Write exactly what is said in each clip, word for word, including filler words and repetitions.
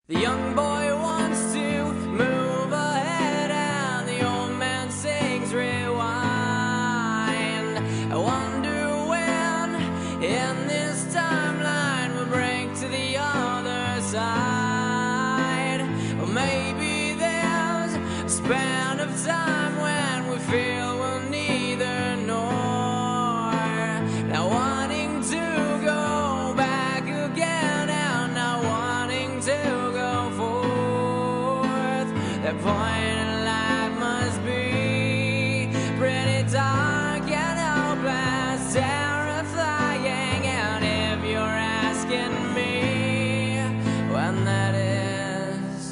The young boy wants to move ahead and the old man sings rewind. I wonder when in this timeline we'll break to the other side. Or maybe there's a span of time when we feel we're neither nor. Now wanting to go back again and not wanting to. That point in life must be pretty dark and hopeless, terrifying. And if you're asking me when that is,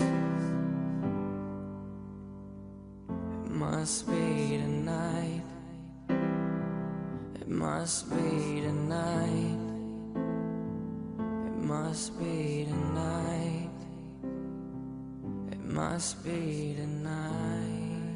it must be tonight. It must be tonight. It must be tonight. It must be tonight.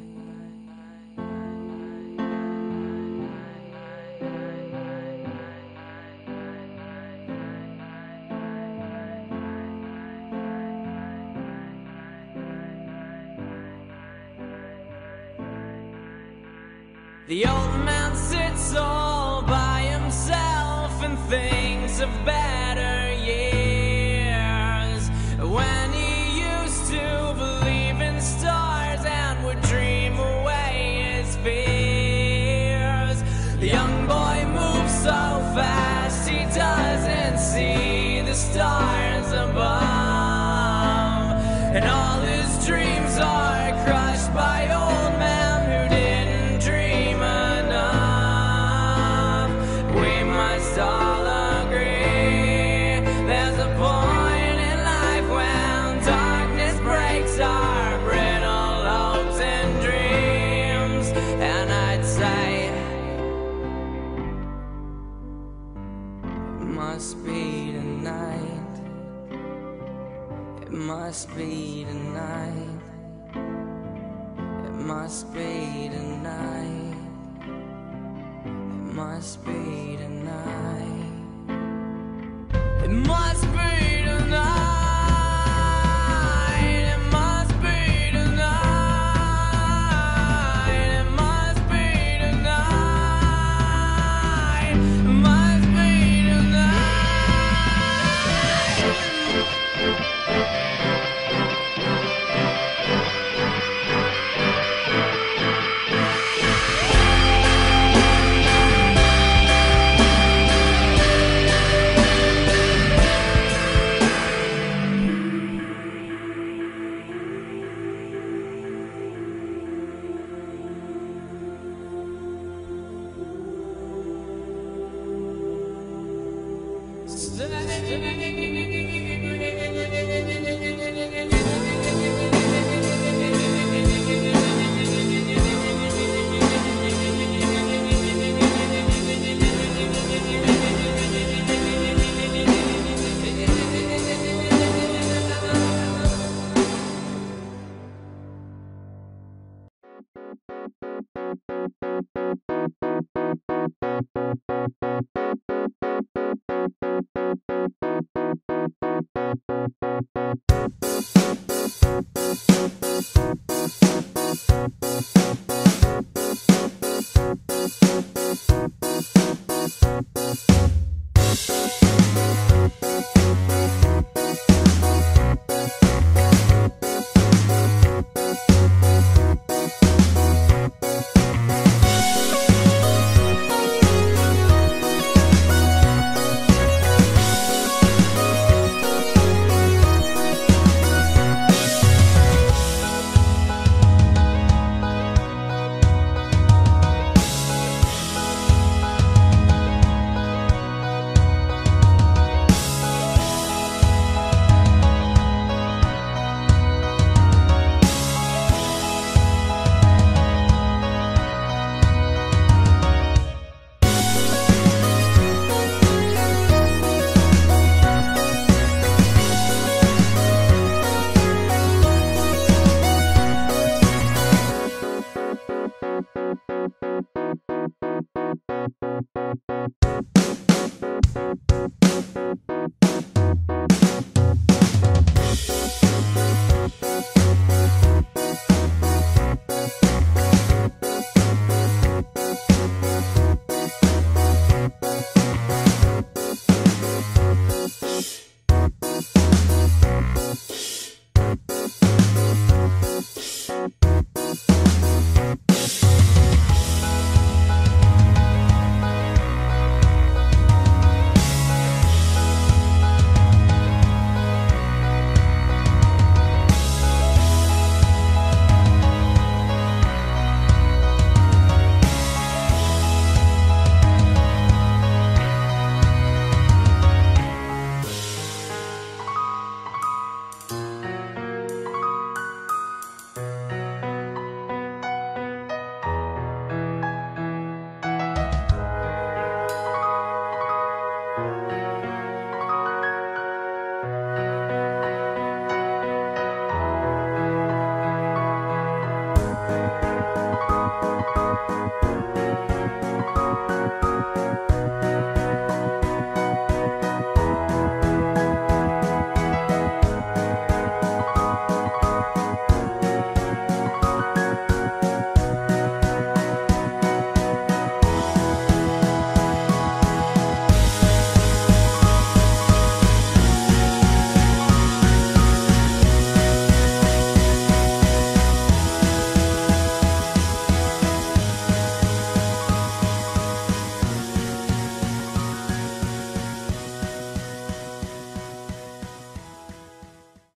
The old man sits all by himself and thinks of better years when he used to believe in stars and would dream away his fears. The young boy moves so fast he doesn't see the stars above, and all his dreams are crushed by old men who didn't dream enough. We must all agree there's a point in life when darkness breaks our brittle hopes and dreams. And I'd say it must be tonight. It must be tonight. It must be tonight. It must be tonight. It must be tonight.